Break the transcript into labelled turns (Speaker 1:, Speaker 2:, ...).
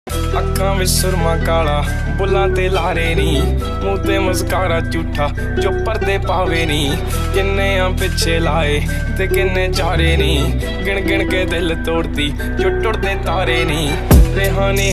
Speaker 1: अखां विच सुरमा काला बुल्लां ते लारे नी, मूंह ते मस्कारा झूठा जो पर्दे पावे नी। किन्ने आ पिछे लाए ते किन्ने चारे नी, गिन गिन के दिल तोड़ती जो टुटदे तारे नी। रेहानी